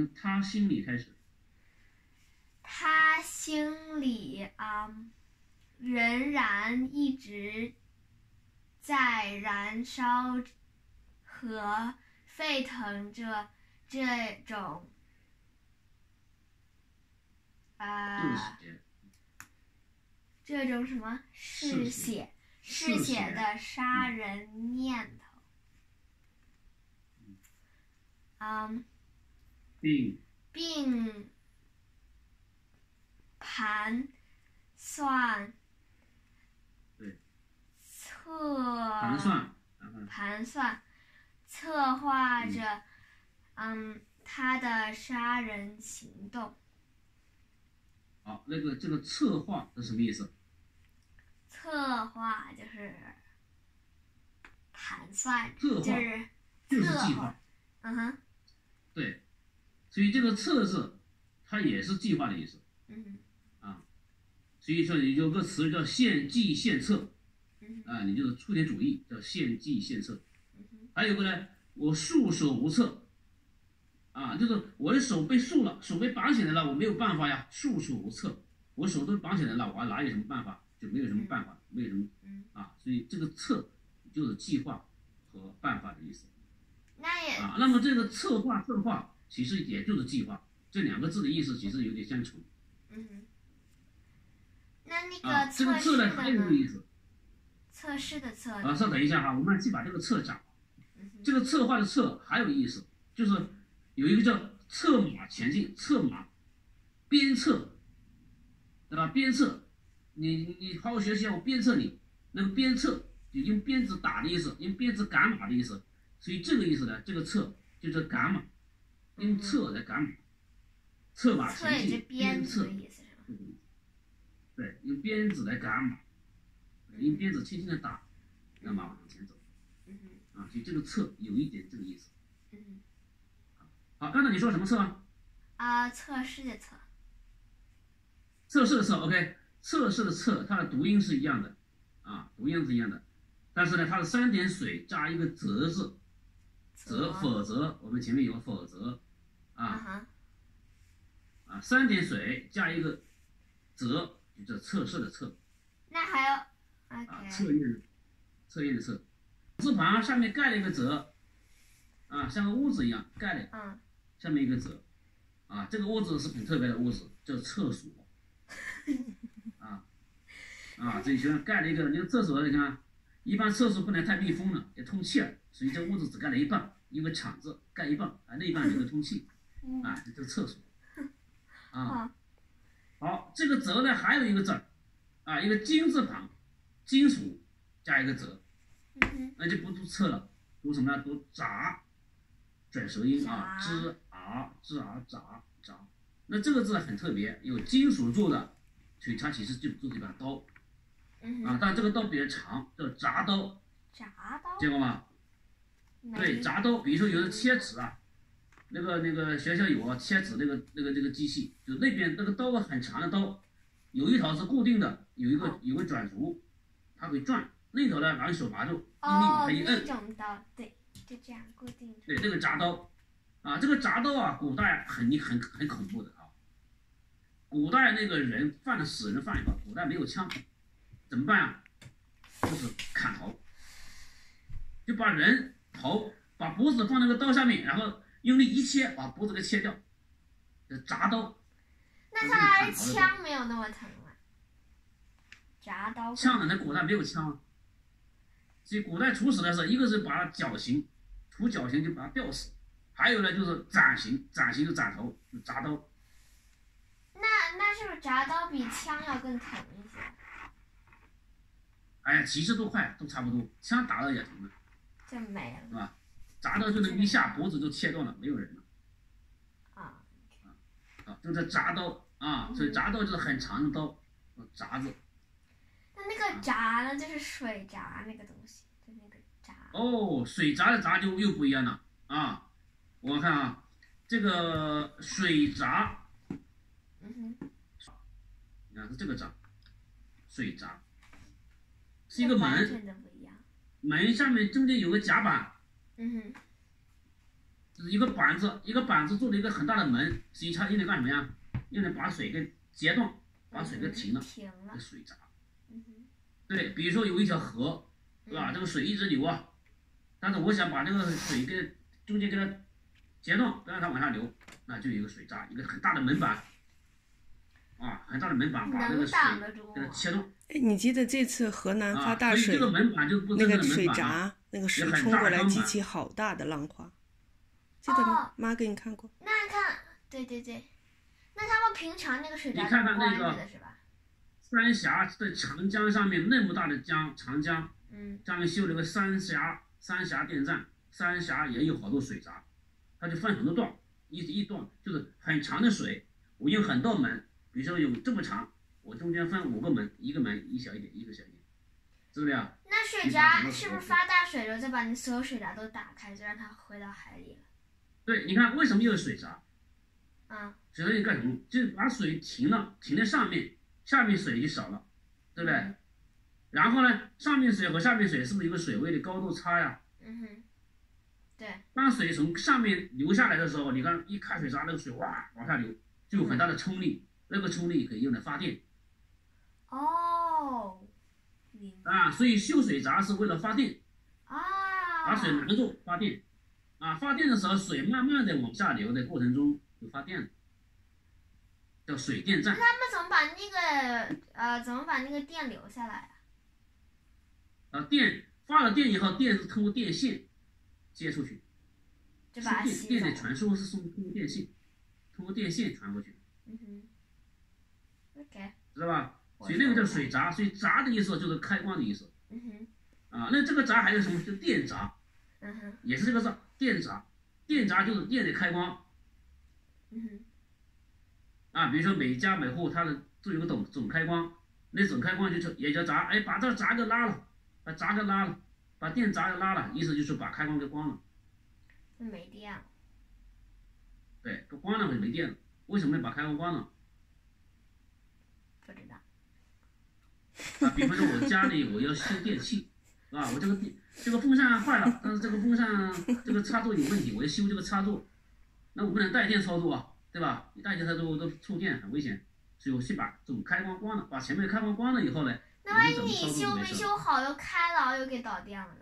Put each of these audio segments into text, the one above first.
他心里开始， 他心里仍然一直在燃烧和沸腾着这种这种什么嗜血的杀人念头。并盘算策划着他的杀人行动。 好，这个策划是什么意思？ 策划就是盘算， 就是计划。对，所以这个策字，它也是计划的意思。所以说有个词叫献计献策。你就是出点主意，叫献计献策。还有个呢，我束手无策。就是我的手被束了，手被绑起来了，我没有办法呀，束手无策。我手都绑起来了，我哪有什么办法？就没有什么办法，没有什么所以这个策就是计划和办法的意思。那么这个策划其实也就是计划，这两个字的意思其实有点相重。 那个这个策呢还有一个意思， 测试的测。 稍等一下我们先把这个策讲。这个策划的策还有意思，就是有一个叫策马前进，策马鞭策，对吧？鞭策你好好学习，我鞭策你。那个鞭策就用鞭子打的意思，用鞭子赶马的意思。所以这个意思呢，这个策就是赶马，用策来赶马，策马前进，鞭策。对，用鞭子来赶马，用鞭子轻轻的打，让马往前走。所以这个策有一点这个意思。好，刚才你说什么策测试的测。 测试的测 ，OK， 测试的测，它的读音是一样的，读音是一样的，但是呢，它是3点水加一个则字，否则我们前面有否则3点水加一个则，就叫测试的测。 那还有测验的测，字旁上面盖了一个则，像个屋子一样盖了，下面一个则，这个屋子是很特别的屋子，叫厕所。这里学生盖了一个，那个厕所你看，一般厕所不能太密封了，要通气儿，所以这屋子只盖了一半，因为厂子盖一半，那一半留着通气，这个厕所。好，这个则呢还有一个字一个金字旁，金属加一个则，那就不读策了，读什么呢？读札，转舌音吱札。那这个字很特别，有金属做的，所以它其实就做一把刀。但这个刀比较长，叫铡刀。见过吗？对，铡刀，比如说有的切纸那个学校有切纸这个机器，就那边那个刀很长的刀，有一头是固定的，有个转轴，它会转，那头呢拿手把住，用力往它一摁。 那种刀，对，就这样固定。 对，这个铡刀这个铡刀古代很恐怖的古代那个人死人犯一个，古代没有枪，怎么办就是砍头，就把人头把脖子放那个刀下面，然后用力一切，把脖子给切掉，这铡刀。 那看来枪没有那么疼铡刀。 枪在古代没有枪所以古代处死的时候，一个是把绞刑，处绞刑就把他吊死，还有呢就是斩刑就斩头，就铡刀。 那是不是铡刀比枪要更疼一些？ 其实都快，都差不多，枪打了也疼了， 就没了， 是吧？铡刀就能一下脖子就切断了，没有人了。就是铡刀所以铡刀就是很长的刀，铡字。 那个铡呢，就是水闸那个东西，就那个闸。水闸的闸就又不一样了我看这个水闸。你看是这个闸，水闸是一个门，门上面中间有个甲板， 就是一个板子做了一个很大的门，实际上用来干什么呀？用来把水给截断，把水给停了，给水闸。对，比如说有一条河，对吧？这个水一直流啊，但是我想把这个水给中间给它截断，不让它往下流，那就有一个水闸，一个很大的门板，啊，很大的门板把这个水给它切断。 哎，你记得这次河南发大水， 这个门板就不那个水闸，那个水冲过来激起好大的浪花，记得吗？妈给你看过。 那看，对，那他们平常那个水闸你看看那个是吧？ 三峡在长江上面那么大的长江，上面修了个三峡电站，三峡也有好多水闸，它就分很多段，一段就是很长的水，我用很多门，比如说有这么长，我中间分5个门，一个门一小一点，一个小一点，是不是啊？ 那水闸是不是发大水了，再把你所有水闸都打开，就让它回到海里了？ 对，你看为什么有水闸？水闸干什么？就是把水停在上面，下面水就少了，对不对？然后呢，上面水和下面水是不是有个水位的高度差呀？ 对。 当水从上面流下来的时候，你看一开水闸，那个水哇往下流，就有很大的冲力，那个冲力可以用来发电。所以修水闸是为了发电。把水拦住发电。发电的时候水慢慢的往下流的过程中就发电了，叫水电站。 那他们怎么把那个电留下来电发了电以后，电是通过电线接出去， 就把它吸走。 电的传输是通过电线，传过去。 OK。 知道吧？所以那个叫水闸，所以闸的意思就是开关的意思。那这个闸还有什么？就电闸。也是这个字，电闸。电闸就是电的开关。比如说每家每户它的都有个总开关，那总开关也叫闸，把这闸给拉了，把闸给拉了，把电闸给拉了，意思就是把开关给关了。 那没电了。 对，关了没电了。为什么要把开关关了？ 不知道。 比方说我家里我要修电器，我这个风扇坏了，但是这个风扇这个插座有问题，我要修这个插座，那我不能带电操作啊，对吧？你带电操作都触电很危险，所以我先把总开关关了，把前面的开关关了以后呢， 那万一你修没修好又开了又给导电了呢？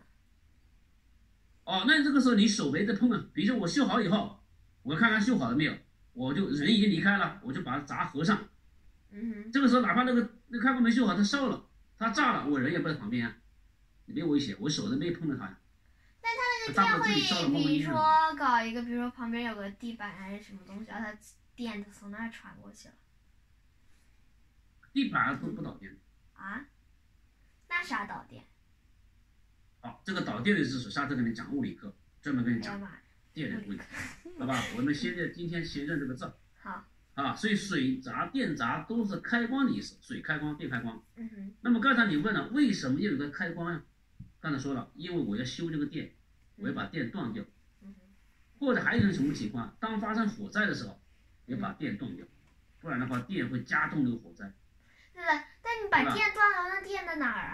那这个时候你手没得碰啊。比如说我修好以后，我看看修好了没有，我就人已经离开了，我就把闸合上。这个时候哪怕那开关没修好，它烧了，它炸了，我人也不在旁边啊，没危险，我手都没碰到它呀。 但它那个电会，比如说搞一个，比如说旁边有个地板还是什么东西，然后它电就从那儿传过去了。 地板不导电。 那啥导电？ 这个导电的知识，下次跟你讲物理课，专门跟你讲电的物理课，好吧？我们今天先认这个字。 好。 所以水闸、电闸都是开关的意思，水开关、电开关。那么刚才你问了，为什么要有个开关呀？刚才说了，因为我要修这个电，我要把电断掉。或者还有一种什么情况，当发生火灾的时候，要把电断掉，不然的话电会加重这个火灾。 对的，但你把电断了，那电在哪儿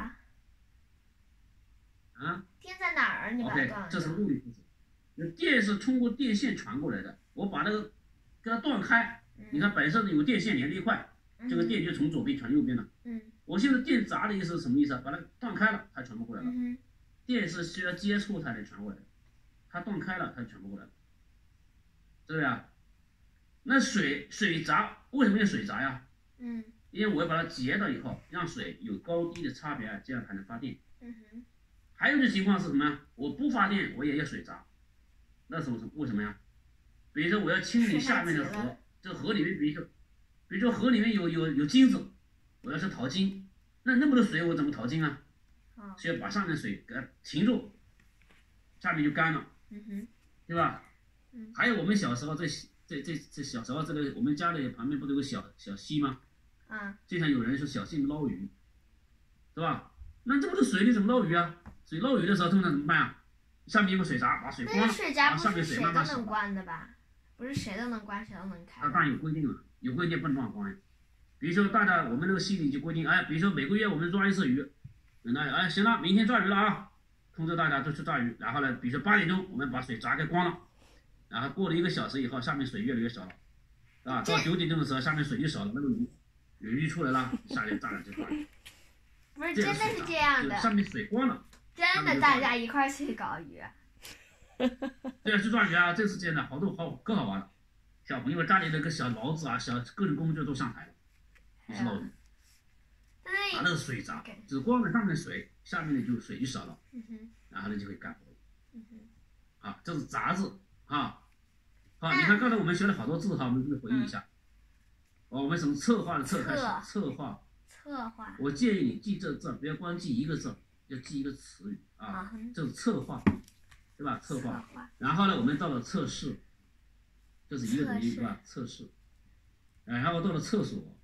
啊？电在哪儿？你把它断了。 这是物理知识。电是通过电线传过来的，我把那个给它断开。你看本身有电线连在一块，这个电就从左边传右边了。我现在电闸的意思是什么意思？把它断开了，它传不过来了。电是需要接触才能传过来的，它断开了，它就传不过来了，是不是啊？那水闸为什么要水闸呀？因为我要把它截了以后，让水有高低的差别，这样才能发电。还有一种情况是什么呀？我不发电，我也要水闸，那是为什么呀？比如说我要清理下面的河。这个河里面，比如说河里面有金子，我要是淘金，那么多水我怎么淘金啊？需要把上面水给它停住，下面就干了，对吧？还有我们小时候这小时候我们家里旁边不都有个小溪吗？经常有人说小溪捞鱼，是吧？那这么多水你怎么捞鱼啊？水捞鱼的时候通常怎么办啊？下面有个水闸，把水关了，把上面水慢慢谁都能关的吧？不是谁都能关，谁都能开。 当然有规定了，有规定不能乱关。比如说我们那个溪里就规定，比如说每个月我们抓一次鱼，那行了，明天抓鱼了啊，通知大家都去抓鱼。然后呢，比如说8点钟我们把水闸给关了， 然后过了1个小时以后，下面水越来越小了，啊，到9点钟的时候，下面水就少了，那个鱼就出来了，下面大家就抓鱼。 不是真的是这样的， 上面水光了， 真的大家一块去搞鱼。 对啊，去抓鱼啊，这次见的好多更好玩了。小朋友家里那个小醪子啊，小各种工具都上台了，就是捞鱼。把那个水闸，只光着上面水，下面的就水就少了，然后呢就会干活。啊，这是闸字啊。好，你看刚才我们学了好多字哈，我们回忆一下。我们从策划的策开始，策划。我建议你记这字，不要光记一个字，要记一个词语啊。这是策划，对吧？策划。然后呢，我们到了测试，这是一个读音，对吧？测试。然后到了厕所，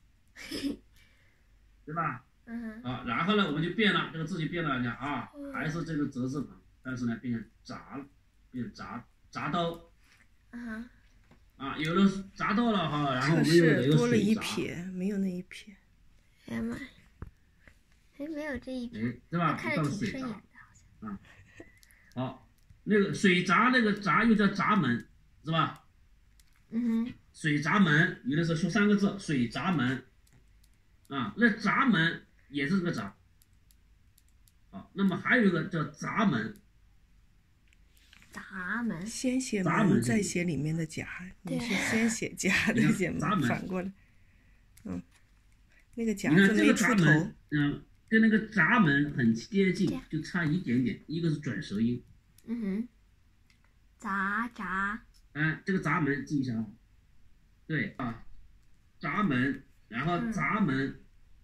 对吧？好，然后呢，我们就变了，这个字就变了，你看啊，还是这个泽字旁，但是呢，变成铡了，变成铡刀。啊，有了铡刀了哈，然后我们又有一个多了一水撇，没有那一撇。 哎呀妈呀，还没有这一撇， 对吧？ 看着挺顺眼的，好像。 好，那个水闸那个闸又叫闸门，是吧？水闸门有的时候说3个字，水闸门。啊，那闸门也是这个闸。好，那么还有一个叫闸门。 闸门。 先写门，再写里面的甲。你是先写甲，再写门，反过来。那个甲字没出头。 跟那个闸门很接近，就差一点点，一个是转舌音。 闸。 这个闸门记一下啊。对啊，闸门，然后闸门。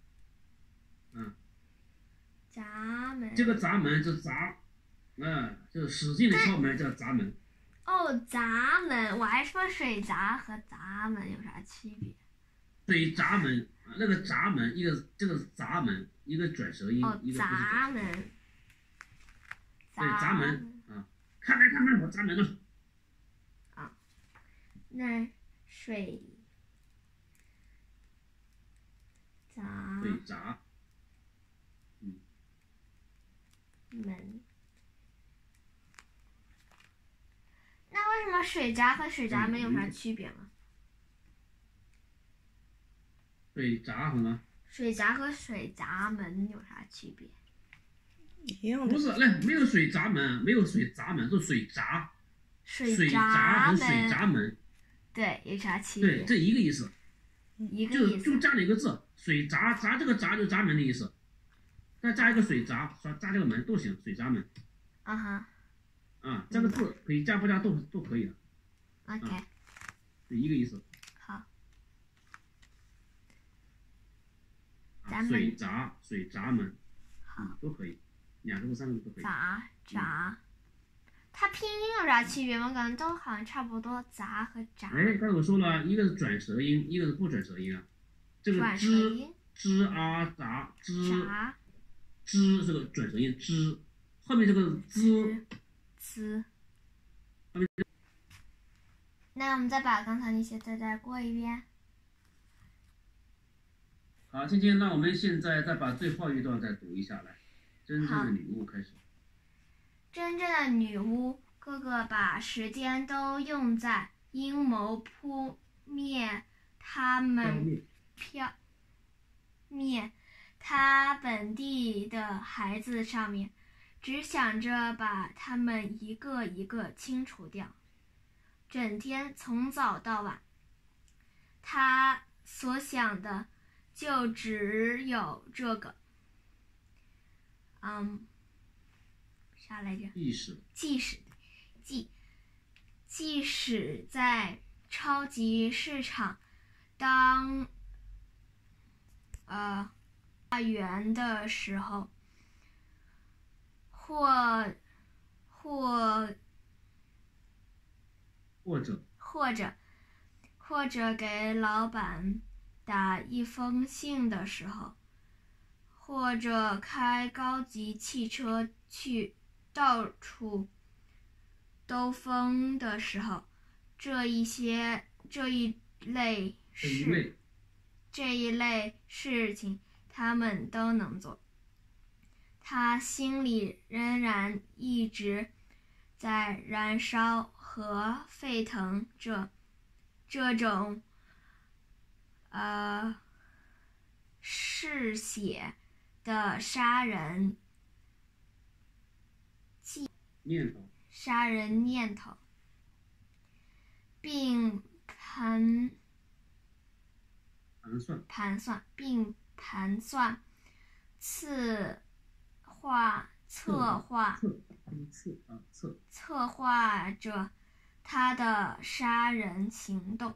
闸门。 这个闸门就闸，就使劲的敲门叫闸门。 哦，闸门，我还说水闸和闸门有啥区别？ 水闸门，那个闸门，这个闸门，一个转舌音，一个不是闸门。 对，闸门啊，看我闸门了。 啊，那水闸。 门。那为什么水闸和水闸门有啥区别吗？ 水闸什么？ 水闸和水闸门有啥区别？ 一样的。 不是，没有水闸门，没有水闸门，是水闸。 水闸和水闸门。 对，有啥区别？ 对，这一个意思。 一个意思。 就加了一个字，水闸，闸这个闸就闸门的意思。再加一个水闸，说加这个门都行，水闸门。这个字可以加不加都可以的。 OK。 是一个意思。 好。 水闸、水闸门，都可以，2个字、3个字都可以。 闸，它拼音有啥区别吗？感觉都好像差不多，闸和闸。 刚才我说了，一个是转舌音，一个是不转舌音啊。这个吱啊闸吱这个转舌音吱，后面这个滋。 那我们再把刚才那些字再过一遍。 好，芊芊，那我们现在再把最后一段再读一下来。真正的女巫开始。 真正的女巫，个个把时间都用在阴谋扑灭他本地的孩子上面，只想着把他们一个一个清除掉。整天从早到晚，他所想的就只有这个。啥来着？即使在超级市场当大员的时候，或者给老板打一封信的时候，或者开高级汽车去到处兜风的时候，这一类事情他们都能做。他心里仍然一直在燃烧和沸腾这种嗜血的杀人念头，并盘算策划着他的杀人行动。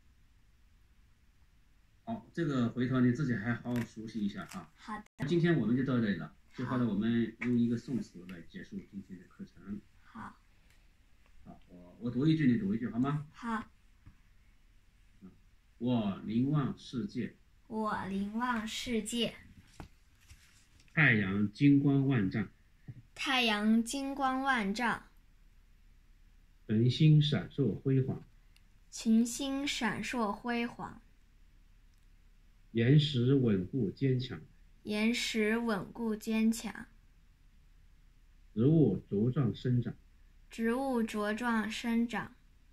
好，这个回头你自己还好好熟悉一下啊。 好的。 今天我们就到这里了。最后呢，我们用一个宋词来结束今天的课程。 好。 好，我读一句，你读一句，好吗？ 好。 我凝望世界。太阳金光万丈。群星闪烁辉煌。岩石稳固坚强。植物茁壮生长。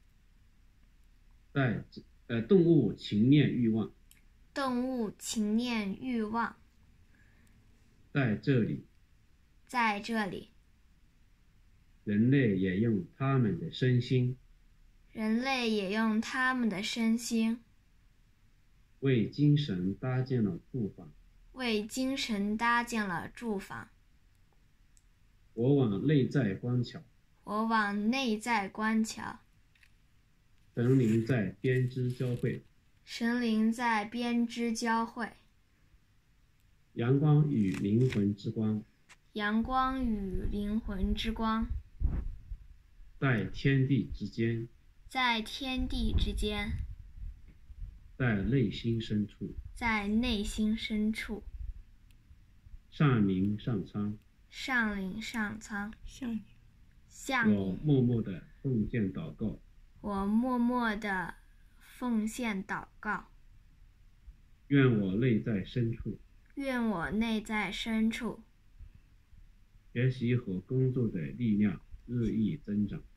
动物情念欲望。在这里。人类也用他们的身心。为精神搭建了住房。我往内在观瞧。神灵在编织交汇。阳光与灵魂之光。在天地之间。在内心深处。上灵上苍。我默默的奉献祷告。愿我内在深处。学习和工作的力量日益增长。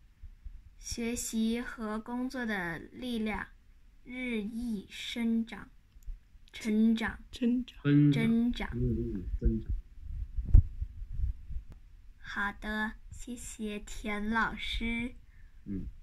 成长。 好的，谢谢田老师。